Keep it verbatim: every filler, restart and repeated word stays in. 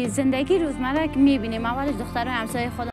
زندگی روزمره که میبینیم، اولش دخترای همسایه خود